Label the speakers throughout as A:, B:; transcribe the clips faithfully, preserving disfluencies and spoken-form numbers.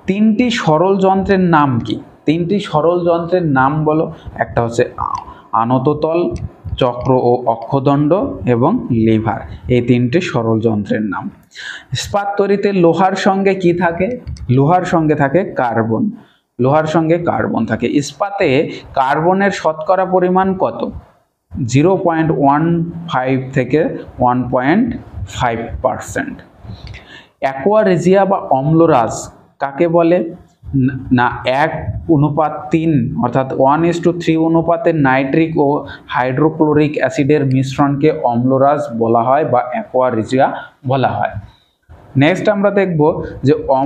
A: তিনটি সরল যন্ত্রের নাম কি? তিনটি সরল যন্ত্রের নাম বলো। একটা হচ্ছে আনততল, চক্র ও অক্ষদণ্ড এবং লিভার। এই তিনটি সরল যন্ত্রের নাম। ইস্পাত তৈরিতে লোহার সঙ্গে কি থাকে? লোহার সঙ্গে থাকে কার্বন। লোহার সঙ্গে কার্বন থাকে। ইস্পাতে কার্বনের শতকরা পরিমাণ কত? জিরো পয়েন্ট ওয়ান ফাইভ থেকে one point five percent. Aqua regia বা অম্লরাজ কাকে বলে? না এক অনুপাত তিন অর্থাৎ ওয়ান ইস টু থ্রি অনুপাতে নাইট্রিক ও হাইড্রোক্লোরিক অ্যাসিডের মিশ্রণকে অম্লরাজ বলা হয় বা অ্যাকোয়ারেজিয়া বলা হয়। নেক্সট আমরা দেখব যে অম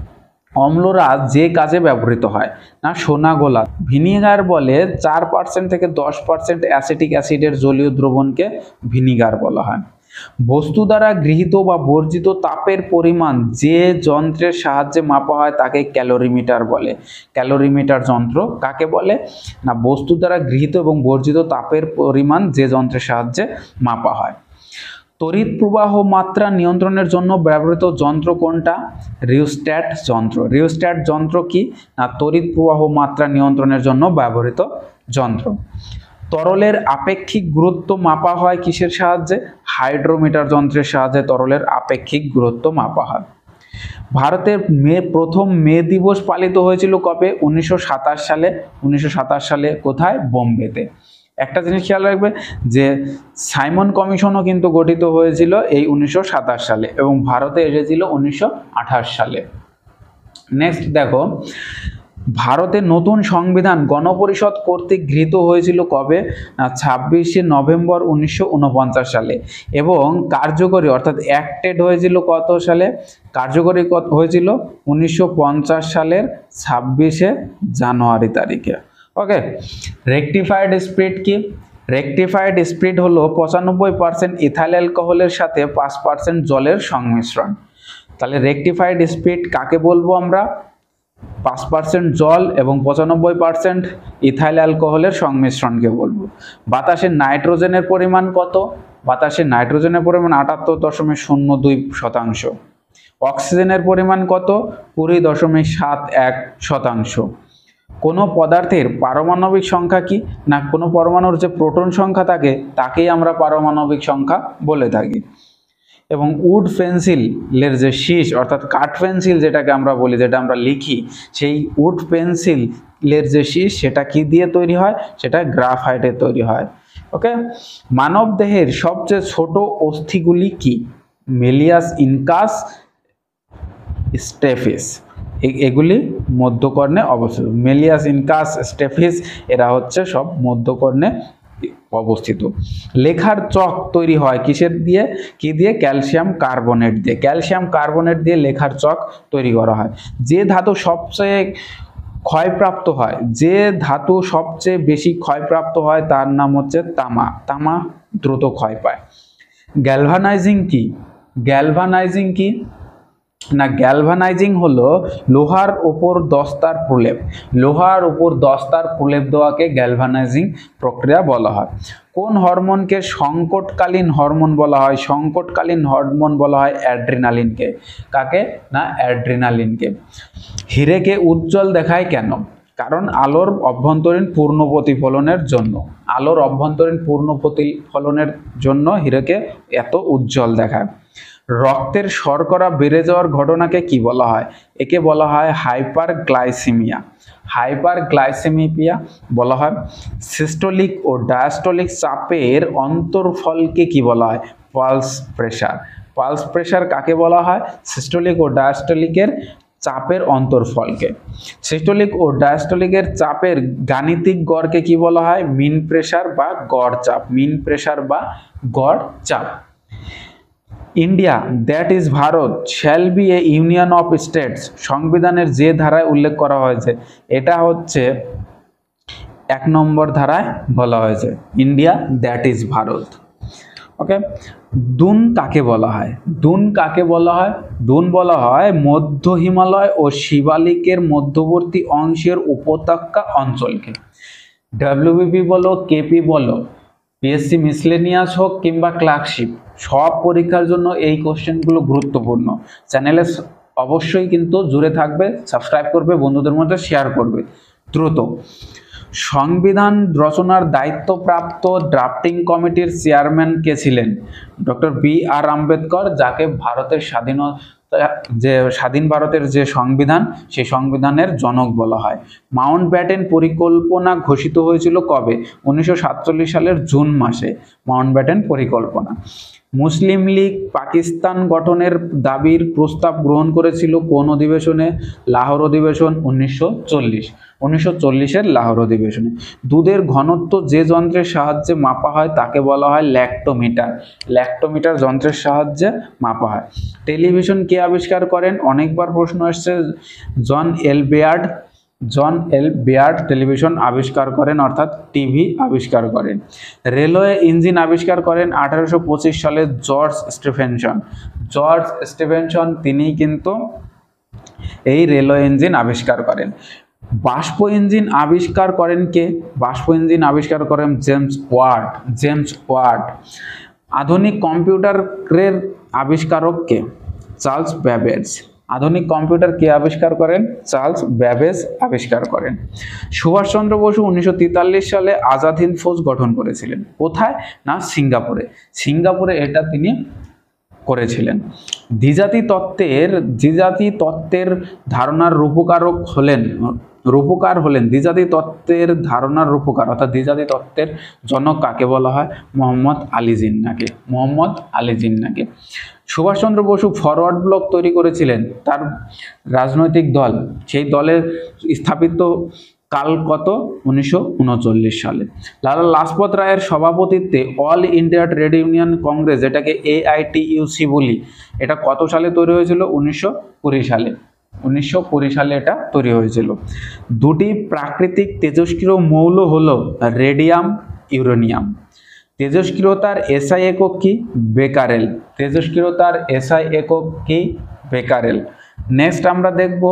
A: অম্লরাজ যে কাজে ব্যবহৃত হয়। না সোনা গোলা। ভিনিগার বলে চার পার্সেন্ট থেকে দশ পার্সেন্ট অ্যাসিটিক অ্যাসিডের জলীয় দ্রবণকে ভিনিগার বলা হয়। বস্তু দ্বারা গৃহীত বা বর্জিত তাপের পরিমাণ যে যন্ত্রের সাহায্যে মাপা হয় তাকে ক্যালোরিমিটার বলে। ক্যালোরিমিটার যন্ত্র কাকে বলে? না বস্তু দ্বারা গৃহীত এবং বর্জিত তাপের পরিমাণ যে যন্ত্রের সাহায্যে মাপা হয়। তড়িৎ প্রবাহ মাত্রা নিয়ন্ত্রণের জন্য ব্যবহৃত যন্ত্র কোনটা? রিওস্ট্যাট যন্ত্র। রিওস্ট্যাট যন্ত্র কি? না তড়িৎ প্রবাহ মাত্রা নিয়ন্ত্রণের জন্য ব্যবহৃত যন্ত্র। তরলের আপেক্ষিক গুরুত্ব মাপা হয় কিসের সাহায্যে? হাইড্রোমিটার যন্ত্রের সাহায্যে তরলের আপেক্ষিক গুরুত্ব মাপা হয়। ভারতের মে প্রথম মে দিবস পালিত হয়েছিল কবে? উনিশশো সাতাশ সালে। উনিশশো সাতাশ সালে কোথায়? বোম্বেতে। একটা জিনিস খেয়াল রাখবে যে সাইমন কমিশনও কিন্তু গঠিত হয়েছিল এই উনিশশো সাতাশ সালে এবং ভারতে এসেছিল উনিশশো আঠাশ সালে। নেক্সট দেখো, ভারতের নতুন সংবিধান গণপরিষদ কর্তৃক গৃহীত হয়েছিল কবে? না ছাব্বিশে নভেম্বর উনিশশো উনপঞ্চাশ সালে এবং কার্যকরী অর্থাৎ অ্যাক্টেড হয়েছিল কত সালে? কার্যকরী হয়েছিল উনিশশো পঞ্চাশ সালের ছাব্বিশে জানুয়ারি তারিখে। ওকে। রেকটিফাইড স্পিরিট কি? রেকটিফাইড স্পিরিট হলো পঁচানব্বই পার্সেন্ট ইথাইল অ্যালকোহলের সাথে পাঁচ পার্সেন্ট জলের সংমিশ্রণ। তাহলে রেকটিফাইড স্পিরিট কাকে বলবো আমরা? পাঁচ পার্সেন্ট জল এবং পঁচানব্বই পার্সেন্ট ইথাইল অ্যালকোহলের সংমিশ্রণকে বলবো। বাতাসের নাইট্রোজেনের পরিমাণ কত? বাতাসের নাইট্রোজেনের পরিমাণ আটাত্তর দশমিক শূন্য দুই শতাংশ। অক্সিজেনের পরিমাণ কত? কুড়ি দশমিক সাত এক শতাংশ। কোনো পদার্থের পারমাণবিক সংখ্যা কি? না কোনো পরমাণুর যে প্রোটন সংখ্যা থাকে তাকেই আমরা পারমাণবিক সংখ্যা বলে থাকি। এবং উড পেন্সিলের যে শীষ অর্থাৎ কাঠ পেন্সিল যেটাকে আমরা বলি, যেটা আমরা লিখি, সেই উড পেন্সিলের যে শীষ সেটা কি দিয়ে তৈরি হয়? সেটা গ্রাফাইটে তৈরি হয়। ওকে। মানব দেহের সবচেয়ে ছোট অস্থিগুলি কি? Malleus incus, stapes. এগুলি মধ্যকর্ণে অবস্থিত। মেলিয়াস ইনকাস, স্টেফিস এরা হচ্ছে সব মধ্যকর্ণে অবস্থিত। লেখার চক তৈরি হয় কিসের দিয়ে? কি দিয়ে? ক্যালসিয়াম কার্বনেট দিয়ে। ক্যালসিয়াম কার্বনেট দিয়ে লেখার চক তৈরি করা হয়। যে ধাতু সবচেয়ে ক্ষয়প্রাপ্ত হয়, যে ধাতু সবচেয়ে বেশি ক্ষয়প্রাপ্ত হয় তার নাম হচ্ছে তামা। তামা দ্রুত ক্ষয় পায়। গ্যালভানাইজিং কি? গ্যালভানাইজিং কি? না গ্যালভানাইজিং হলো লোহার উপর দস্তার প্রলেপ। লোহার উপর দস্তার প্রলেপ দেওয়াকে গ্যালভানাইজিং প্রক্রিয়া বলা হয়। কোন হরমোনকে সংকটকালীন হরমোন বলা হয়? সংকটকালীন হরমোন বলা হয় অ্যাড্রিনালিনকে। কাকে? না অ্যাড্রিনালিনকে। হিরেকে উজ্জ্বল দেখায় কেন? কারণ আলোর অভ্যন্তরীণ পূর্ণ প্রতিফলনের জন্য। আলোর অভ্যন্তরীণ পূর্ণ প্রতিফলনের জন্য হিরেকে এত উজ্জ্বল দেখায়। রক্তের শর্করা বেড়ে যাওয়ার ঘটনাকে কি বলা হয়? একে বলা হয় হাইপার গ্লাইসেমিয়া। হাইপার গ্লাইসেমিয়া বলা হয়। সিস্টোলিক ও ডায়াস্টোলিক চাপের অন্তর্ফলকে কি বলা হয়? Pulse pressure. পালস প্রেশার কাকে বলা হয়? সিস্টোলিক ও ডায়াস্টোলিকের চাপের অন্তর্ফলকে। সিস্টোলিক ও ডায়াস্টোলিকের চাপের গাণিতিক গড়কে কি বলা হয়? মিন প্রেশার বা গড় চাপ। মিন প্রেশার বা গড় চাপ। India that is Bharat shall be a union of states সংবিধানের যে ধারায় উল্লেখ করা হয়েছে এটা হচ্ছে এক নম্বর ধারায় বলা হয়েছে India that is Bharat. Okay. Doon কাকে বলা হয়? দুন কাকে বলা হয়? দুন বলা হয় মধ্য হিমালয় ও শিবালিকের মধ্যবর্তী অংশের উপত্যকা অঞ্চলকে। ডাব্লিউবিপি বলো, কেপি বলো, পিএসসি মিসলেনিয়াস হোক কিংবা ক্লার্কশিপ, সব পরীক্ষার জন্য এই কোশ্চেনগুলো গুরুত্বপূর্ণ। চ্যানেলে অবশ্যই কিন্তু জুড়ে থাকবে, সাবস্ক্রাইব করবে, বন্ধুদের মধ্যে শেয়ার করবে দ্রুত। সংবিধান রচনার দায়িত্বপ্রাপ্ত ড্রাফটিং কমিটির চেয়ারম্যান কে ছিলেন? ডক্টর বি আর আম্বেদকর, যাকে ভারতের স্বাধীনতা যে স্বাধীন ভারতের যে সংবিধান, সেই সংবিধানের জনক বলা হয়। মাউন্ট ব্যাটেন পরিকল্পনা ঘোষিত হয়েছিল কবে? উনিশশো সাতচল্লিশ সালের জুন মাসে মাউন্ট ব্যাটেন পরিকল্পনা। মুসলিম লীগ পাকিস্তান গঠনের দাবির প্রস্তাব গ্রহণ করেছিল কোন অধিবেশনে? লাহোর অধিবেশন উনিশশো চল্লিশ উনিশশো চল্লিশের লাহোর অধিবেশনে। দুধের ঘনত্ব যে যন্ত্রের সাহায্যে মাপা হয় তাকে বলা হয় ল্যাক্টোমিটার। ল্যাক্টোমিটার যন্ত্রের সাহায্যে মাপা হয়। টেলিভিশন কে আবিষ্কার করেন? অনেকবার প্রশ্ন এসছে। John L Baird John L Baird television আবিষ্কার করেন, অর্থাৎ টিভি আবিষ্কার করেন। রেলওয়ে ইঞ্জিন আবিষ্কার করেন আঠারোশো পঁচিশ সালে জর্জ স্টিফেনসন। জর্জ স্টিফেনসন তিনি কিন্তু এই রেলওয়ে ইঞ্জিন আবিষ্কার করেন। বাষ্প ইঞ্জিন আবিষ্কার করেন কে? বাষ্প ইঞ্জিন আবিষ্কার করেন জেমস ওয়াট জেমস ওয়াট আধুনিক কম্পিউটারের আবিষ্কারক কে? Charles Babbage. আধুনিক কম্পিউটার কে আবিষ্কার করেন? চার্লস ব্যাবেজ আবিষ্কার করেন। সুভাষচন্দ্র বসু উনিশশো তেতাল্লিশ সালে আজাদ হিন্দ ফৌজ গঠন করেছিলেন। কোথায়? না সিঙ্গাপুরে। সিঙ্গাপুরে এটা তিনি করেছিলেন। দ্বিজাতি তত্ত্বের দ্বিজাতি তত্ত্বের ধারণার রূপকারক হলেন রূপকার হলেন দ্বিজাতি তত্ত্বের ধারণার রূপকার অর্থাৎ দ্বিজাতি তত্ত্বের জনক কাকে বলা হয়? মোহাম্মদ আলী জিন্নাহকে। মোহাম্মদ আলী জিন্নাহকে। সুভাষচন্দ্র বসু ফরওয়ার্ড ব্লক তৈরি করেছিলেন, তার রাজনৈতিক দল, সেই দলের স্থাপিত কাল কত? উনিশশো উনচল্লিশ সালে। লালা লাজপত রায়ের সভাপতিত্বে All India Trade Union Congress, যেটাকে A I T U C বলি, এটা কত সালে তৈরি হয়েছিল? উনিশশো কুড়ি সালে। উনিশশো কুড়ি সালে এটা তৈরি হয়েছিল। দুটি প্রাকৃতিক তেজস্ক্রিয় মৌল হলো রেডিয়াম, ইউরেনিয়াম। তেজস্ক্রিয়তার এসআই একক কি? বেকারেল। তেজস্ক্রিয়তার এসআই একক কি? বেকারেল। নেক্সট আমরা দেখব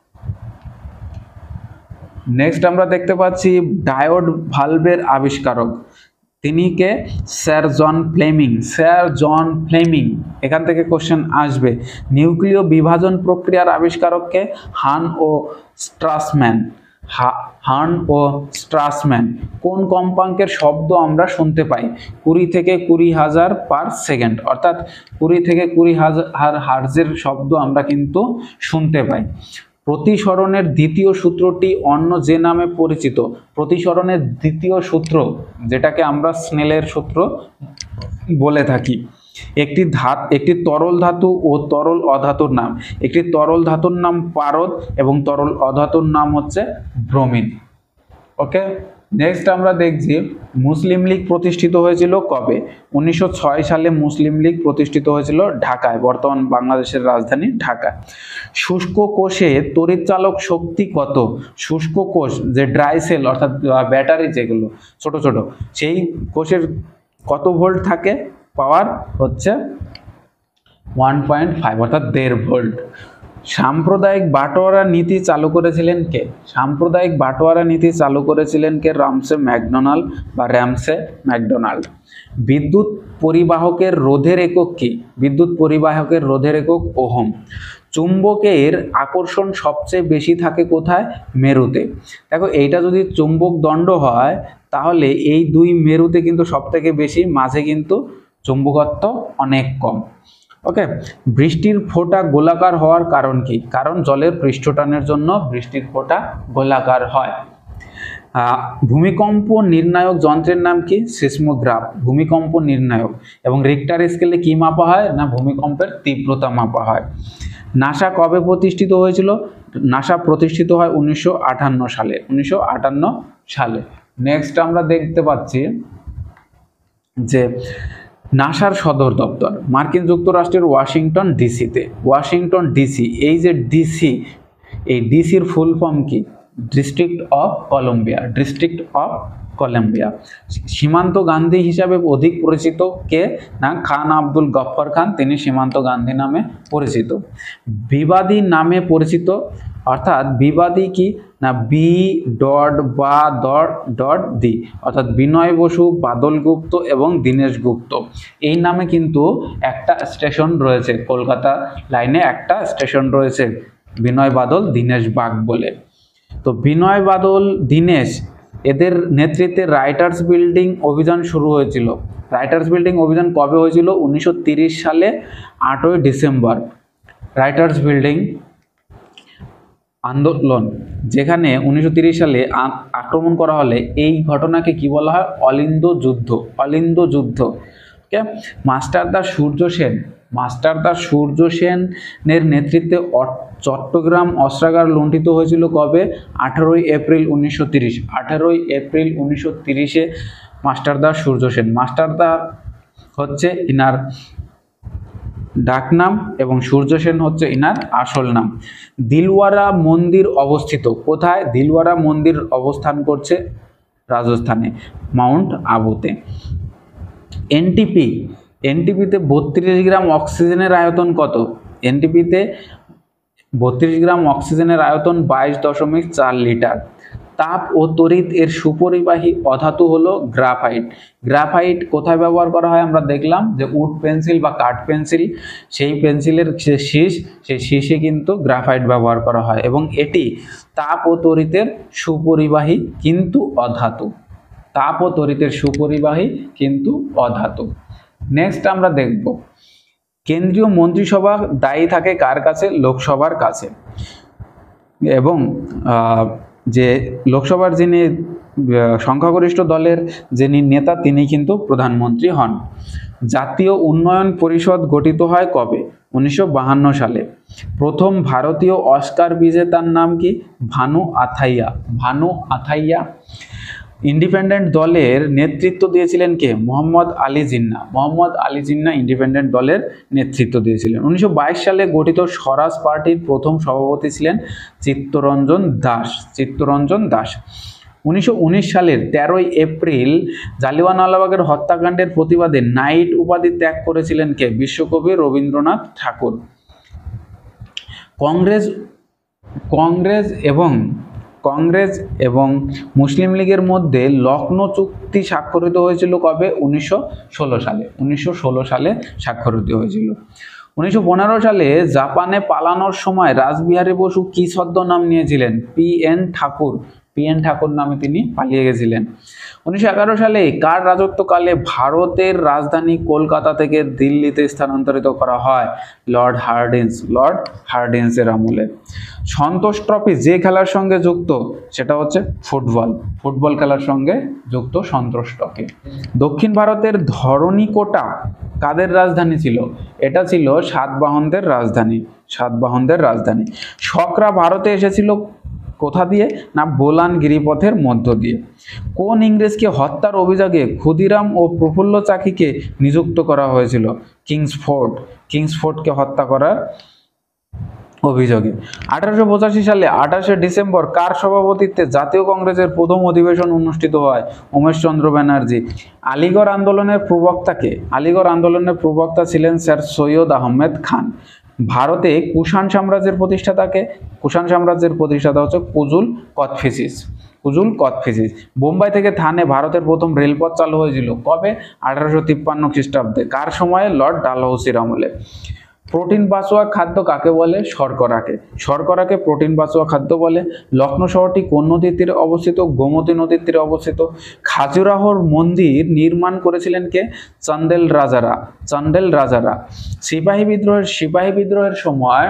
A: নেক্সট আমরা দেখতে পাচ্ছি ডায়োড ভালভের আবিষ্কারক তিনি কে? Sir John Fleming. Sir John Fleming, এখান থেকে কোশ্চেন আসবে। নিউক্লিয় বিভাজন প্রক্রিয়ার আবিষ্কারককে? হান ও স্ট্রাসম্যান। হার্ন ও স্ট্রাসম্যান। কোন কম্পাঙ্কের শব্দ আমরা শুনতে পাই? কুড়ি থেকে কুড়ি হাজার পার সেকেন্ড, অর্থাৎ কুড়ি থেকে কুড়ি হাজার হার্জের শব্দ আমরা কিন্তু শুনতে পাই। প্রতিসরণের দ্বিতীয় সূত্রটি অন্য যে নামে পরিচিত? প্রতিসরণের দ্বিতীয় সূত্র, যেটাকে আমরা স্নেলের সূত্র বলে থাকি। একটি ধাত একটি তরল ধাতু ও তরল অধাতুর নাম। একটি তরল ধাতুর নাম পারদ এবং তরল অধাতুর নাম হচ্ছে ব্রোমিন। ওকে, নেক্সট আমরা দেখছি মুসলিম লীগ প্রতিষ্ঠিত হয়েছিল কবে? উনিশশো ছয় সালে মুসলিম লীগ প্রতিষ্ঠিত হয়েছিল ঢাকায়, বর্তমান বাংলাদেশের রাজধানী ঢাকা। শুষ্ক কোষে তড়িৎচালক শক্তি কত? শুষ্ক কোষ যে ড্রাই সেল অর্থাৎ ব্যাটারি যেগুলো ছোট ছোট, সেই কোষের কত ভোল্ট থাকে? পাওয়ার হচ্ছে ওয়ান পয়েন্ট ফাইভ অর্থাৎ দেড় ভোল্ট। সাম্প্রদায়িক বাটোয়ারা নীতি চালু করেছিলেন কে? সাম্প্রদায়িক বাটোয়ারা নীতি চালু করেছিলেন কে? রামসে ম্যাকডোনাল্ড বা র্যামসে ম্যাকডোনাল্ড। বিদ্যুৎ পরিবাহকের রোধের একক কি? বিদ্যুৎ পরিবাহকের রোধের একক ওহম। চুম্বকের আকর্ষণ সবচেয়ে বেশি থাকে কোথায়? মেরুতে। দেখো, এইটা যদি চুম্বক দণ্ড হয় তাহলে এই দুই মেরুতে কিন্তু সব থেকে বেশি, মাঝে কিন্তু চুম্বকত্ব অনেক কম। ওকে, বৃষ্টির ফোঁটা গোলাকার হওয়ার কারণ কি? কারণ জলের পৃষ্ঠটানের জন্য বৃষ্টির ফোঁটা গোলাকার হয়। ভূমিকম্প নির্ণায়ক যন্ত্রের নাম কি? সিসমোগ্রাফ। ভূমিকম্প নির্ণায়ক। এবং রিক্টার স্কেলে কি মাপা হয়? না ভূমিকম্পের তীব্রতা মাপা হয়। নাসা কবে প্রতিষ্ঠিত হয়েছিল? নাসা প্রতিষ্ঠিত হয় উনিশশো আটান্ন সালে। উনিশশো আটান্ন সালে। নেক্সট আমরা দেখতে পাচ্ছি যে নাসার সদর দপ্তর মার্কিন যুক্তরাষ্ট্রের ওয়াশিংটন ডিসিতে। ওয়াশিংটন ডিসি, এই যে ডিসি, এই ডিসির ফুল ফর্ম কি? District of Columbia. District of Columbia. Simanta Gandhi হিসাবে অধিক পরিচিত কে? না খান আব্দুল গফফর খান, তিনি সীমান্ত গান্ধী নামে পরিচিত। বিবাদী নামে পরিচিত অর্থাৎ বিবাদী কি না বি ডট বা ডট ডট দি, অর্থাৎ বিনয় বসু, বাদল গুপ্ত এবং দীনেশ গুপ্ত। এই নামে কিন্তু একটা স্টেশন রয়েছে, কলকাতা লাইনে একটা স্টেশন রয়েছে, বিনয় বাদল দীনেশ বাগ বলে। তো বিনয় বাদল দীনেশ এদের নেতৃত্বে রাইটার্স বিল্ডিং অভিযান শুরু হয়েছিল। রাইটার্স বিল্ডিং অভিযান কবে হয়েছিল? উনিশশো তিরিশ সালে আটই ডিসেম্বর। রাইটার্স বিল্ডিং আন্দোলন, যেখানে উনিশশো তিরিশ সালে আক্রমণ করা হলে এই ঘটনাকে কি বলা হয়? অলিন্দ যুদ্ধ। অলিন্দ যুদ্ধ। ওকে, মাস্টারদা সূর্য সেন মাস্টারদা সূর্য সেনের নেতৃত্বে চট্টগ্রাম অস্ত্রাগার লুণ্ঠিত হয়েছিল কবে? আঠারোই এপ্রিল উনিশশো তিরিশ। আঠারোই এপ্রিল উনিশশো তিরিশে মাস্টারদা সূর্য সেন। মাস্টারদা হচ্ছে ইনার ডাকনাম এবং সূর্য সেন হচ্ছে ইনার আসল নাম। দিলওয়ারা মন্দির অবস্থিত কোথায়? দিলওয়ারা মন্দির অবস্থান করছে রাজস্থানে, মাউন্ট আবুতে। এনটিপি এনটিপিতে বত্রিশ গ্রাম অক্সিজেনের আয়তন কত? এনটিপিতে বত্রিশ গ্রাম অক্সিজেনের আয়তন বাইশ দশমিক চার লিটার। তাপ ও তড়িৎ এর সুপরিবাহী অধাতু হলো গ্রাফাইট। গ্রাফাইট কোথায় ব্যবহার করা হয়? আমরা দেখলাম যে উড পেন্সিল বা কাঠ পেন্সিল, সেই পেন্সিলের যে শীষ, সেই শীষে কিন্তু গ্রাফাইট ব্যবহার করা হয় এবং এটি তাপ ও তড়িতের সুপরিবাহী কিন্তু অধাতু। তাপ ও তড়িতের সুপরিবাহী কিন্তু অধাতু। নেক্সট আমরা দেখব কেন্দ্রীয় মন্ত্রিসভা দায়ী থাকে কার কাছে? লোকসভার কাছে। এবং যে লোকসভার যিনি সংখ্যাগরিষ্ঠ দলের যিনি নেতা তিনি কিন্তু প্রধানমন্ত্রী হন। জাতীয় উন্নয়ন পরিষদ গঠিত হয় কবে? উনিশশো বাহান্ন সালে। প্রথম ভারতীয় অস্কার বিজেতার নাম কি? ভানু আথাইয়া। ভানু আথাইয়া। ইন্ডিপেন্ডেন্ট দলের নেতৃত্ব দিয়েছিলেন কে? মোহাম্মদ আলী জিন্নাহ। মোহাম্মদ আলী জিন্নাহ ইন্ডিপেন্ডেন্ট দলের নেতৃত্ব দিয়েছিলেন। উনিশশো বাইশ সালে গঠিত স্বরাজ পার্টির প্রথম সভাপতি ছিলেন চিত্তরঞ্জন দাস। চিত্তরঞ্জন দাস। উনিশশো উনিশ সালের তেরোই এপ্রিল জালিয়ানওয়ালাবাগের হত্যাকাণ্ডের প্রতিবাদে নাইট উপাধি ত্যাগ করেছিলেন কে? বিশ্বকবি রবীন্দ্রনাথ ঠাকুর। কংগ্রেস কংগ্রেস এবং কংগ্রেস এবং মুসলিম লীগের মধ্যে লখনৌ চুক্তি স্বাক্ষরিত হয়েছিল কবে? উনিশশো ষোলো সালে। উনিশশো ষোলো সালে স্বাক্ষরিত হয়েছিল। উনিশশো পনেরো সালে জাপানে পালানোর সময় রাসবিহারী বসু কি ছদ্মনাম নিয়েছিলেন? P N Thakur. P N Thakur নামে তিনি পালিয়ে গেছিলেন। উনিশশো এগারো সালে কার রাজত্বকালে ভারতের রাজধানী কলকাতা থেকে দিল্লিতে স্থানান্তরিত করা হয়? Lord Hardinge. লর্ড হার্ডিঞ্জের আমলে। সন্তোষ ট্রফি যে খেলার সঙ্গে যুক্ত সেটা হচ্ছে ফুটবল। ফুটবল খেলার সঙ্গে যুক্ত সন্তোষ ট্রফি। দক্ষিণ ভারতের ধরণীকোটা কাদের রাজধানী ছিল? এটা ছিল সাতবাহনদের রাজধানী। সাতবাহনদের রাজধানী। শকরা ভারতে এসেছিল কোথা দিয়ে? না বোলান গিরিপথের মধ্য দিয়ে। কোন ইংরেজকে হত্যার অভিযোগে ক্ষুদিরাম ও প্রফুল্ল চাকিকে নিযুক্ত করা হয়েছিল? কিংসফোর্ড। কিংসফোর্ডকে হত্যা করার অভিযোগে। আঠারোশো পঁচাশি সালে আঠাশে ডিসেম্বর কার সভাপতিত্বে জাতীয় কংগ্রেসের প্রথম অধিবেশন অনুষ্ঠিত হয়? উমেশ চন্দ্র ব্যানার্জি। আলিগড় আন্দোলনের প্রবক্তাকে? আলিগড় আন্দোলনের প্রবক্তা ছিলেন স্যার সৈয়দ আহমেদ খান। ভারতে কুষাণ সাম্রাজ্যের প্রতিষ্ঠাতাকে? কুষাণ সাম্রাজ্যের প্রতিষ্ঠাতা হচ্ছে কুজুল কথফিসিস। কুজুল কথফিসিস। বোম্বাই থেকে থানে ভারতের প্রথম রেলপথ চালু হয়েছিল কবে? আঠারোশো তিপ্পান্ন খ্রিস্টাব্দে। কার সময়ে? লর্ড ডালহৌসির আমলে। প্রোটিন পাচুয়া খাদ্য কাকে বলে? শর্করাকে। শর্করাকে প্রোটিন পাচুয়া খাদ্য বলে। লখনৌ শহরটি কোন নদীর তীরে অবস্থিত? গোমতী নদীর তীরে অবস্থিত। খাজুরাহোর মন্দির নির্মাণ করেছিলেন কে? চন্দেল রাজারা। চন্দেল রাজারা। সিপাহী বিদ্রোহের সিপাহী বিদ্রোহের সময়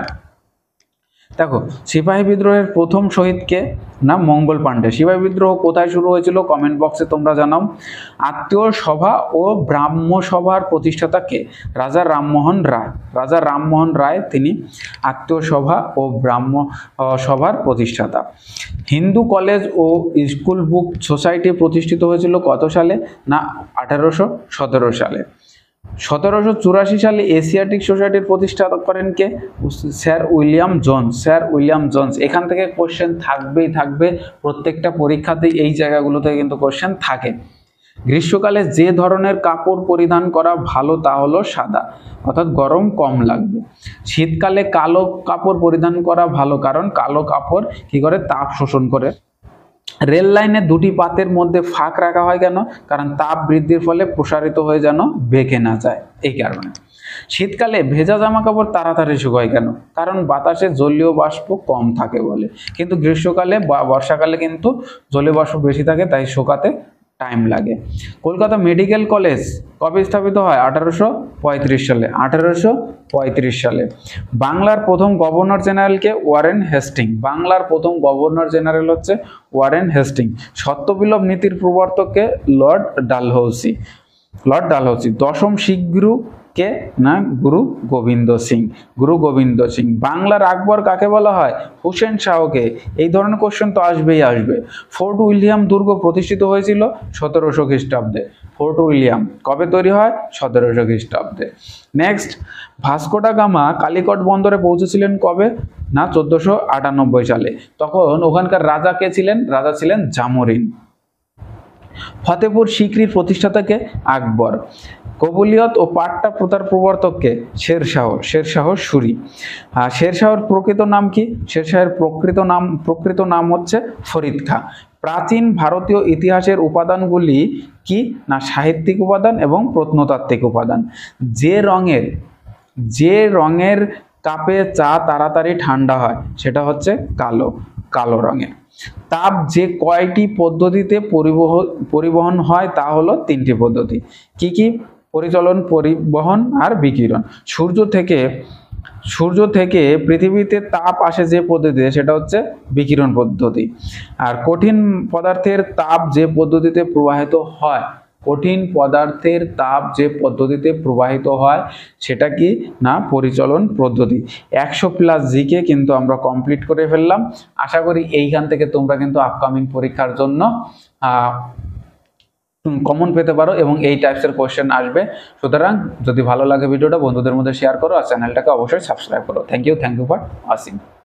A: দেখো সিপাহী বিদ্রোহের প্রথম শহীদ কে? না মঙ্গল পাণ্ডে। সিপাহী বিদ্রোহ কোথায় শুরু হয়েছিল? কমেন্ট বক্সে তোমরা জানাও। আত্মীয় সভা ও ব্রাহ্ম সভার প্রতিষ্ঠাতা কে? রাজা রামমোহন রায়। রাজা রামমোহন রায় তিনি আত্মীয় সভা ও ব্রাহ্ম সভার প্রতিষ্ঠাতা। হিন্দু কলেজ ও স্কুল বুক সোসাইটি প্রতিষ্ঠিত হয়েছিল কত সালে? না আঠারোশো সতেরো সালে। সতেরোশো চুরাশি সালে এশিয়াটিক সোসাইটির প্রতিষ্ঠা করেন কে? Sir William Jones. Sir William Jones. এখান থেকে কোশ্চেন থাকবেই থাকবে, প্রত্যেকটা পরীক্ষাতেই এই জায়গাগুলোতে কিন্তু কোশ্চেন থাকে। গ্রীষ্মকালে যে ধরনের কাপড় পরিধান করা ভালো তা হলো সাদা, অর্থাৎ গরম কম লাগবে। শীতকালে কালো কাপড় পরিধান করা ভালো, কারণ কালো কাপড় কি করে, তাপ শোষণ করে। রেল লাইনে দুটি পাতের মধ্যে ফাঁক রাখা হয় কেন, কারণ তাপ বৃদ্ধির ফলে প্রসারিত হয়ে যেন বেঁকে না যায়, এই কারণে। শীতকালে ভেজা জামা কাপড় তাড়াতাড়ি শুকায় কেন, কারণ বাতাসে জলীয় বাষ্প কম থাকে বলে। কিন্তু গ্রীষ্মকালে বা বর্ষাকালে কিন্তু জলীয় বাষ্প বেশি থাকে, তাই শুকাতে টাইম লাগে। কলকাতা মেডিকেল কলেজ কবে স্থাপিত হয়, আঠারোশো পঁয়ত্রিশ সালে, আঠারোশো পঁয়ত্রিশ সালে। বাংলার প্রথম গভর্নর জেনারেলকে, ওয়ারেন হেস্টিং, বাংলার প্রথম গভর্নর জেনারেল হচ্ছে ওয়ারেন হেস্টিং। সত্যবিলোপ নীতির প্রবর্তককে, লর্ড ডালহৌসি, লর্ড ডালহৌসি। দশম শিখ গুরু কে, না গুরু গোবিন্দ সিং, গুরু গোবিন্দ সিং। বাংলার আকবর কাকে বলা হয়, হুসেন শাহকে। এই ধরনের কোশ্চেন তো আসবেই আসবে। ফোর্ট উইলিয়াম দুর্গ প্রতিষ্ঠিত হয়েছিল সতেরোশো খ্রিস্টাব্দে, ফোর্ট উইলিয়াম কবে তৈরি হয়, সতেরোশো খ্রিস্টাব্দে। Next, Vasco da Gama Calicut বন্দরে পৌঁছেছিলেন কবে, না চোদ্দশো আটানব্বই সালে। তখন ওখানকার রাজা কে ছিলেন, রাজা ছিলেন জামোরিন। ফতেপুর সিক্রির প্রতিষ্ঠাতাকে, আকবর। কবুলিয়ত ও পাট্টা প্রথার প্রবর্তককে, শেরশাহ, শেরশাহ সুরি। আর শেরশাহর প্রকৃত নাম কি, শেরশাহের প্রকৃত নাম প্রকৃত নাম হচ্ছে ফরিদ খাঁ। প্রাচীন ভারতীয় ইতিহাসের উপাদানগুলি কি, না সাহিত্যিক উপাদান এবং প্রত্নতাত্ত্বিক উপাদান। যে রঙের যে রঙের কাপে চা তাড়াতাড়ি ঠান্ডা হয় সেটা হচ্ছে কালো, কালো রঙের। তাপ যে কয়টি পদ্ধতিতে পরিবহন পরিবহন হয় তা হলো তিনটি পদ্ধতি। কি কি, পরিচলন, পরিবহন আর বিকিরণ। সূর্য থেকে সূর্য থেকে পৃথিবীতে তাপ আসে যে পদ্ধতিতে সেটা হচ্ছে বিকিরণ পদ্ধতি। আর কঠিন পদার্থের তাপ যে পদ্ধতিতে প্রবাহিত হয়, কঠিন পদার্থের তাপ যে পদ্ধতিতে প্রবাহিত হয় সেটা কি, না পরিচলন পদ্ধতি। একশো প্লাস জিকে কিন্তু আমরা কমপ্লিট করে ফেললাম। আশা করি এইখান থেকে তোমরা কিন্তু আপকামিং পরীক্ষার জন্য আহ কমন পেতে পারো এবং এই টাইপসের কোয়েশ্চেন আসবে। সুতরাং যদি ভালো লাগে ভিডিওটা বন্ধুদের মধ্যে শেয়ার করো আর চ্যানেলটাকে অবশ্যই সাবস্ক্রাইব করো। Thank you thank you for watching.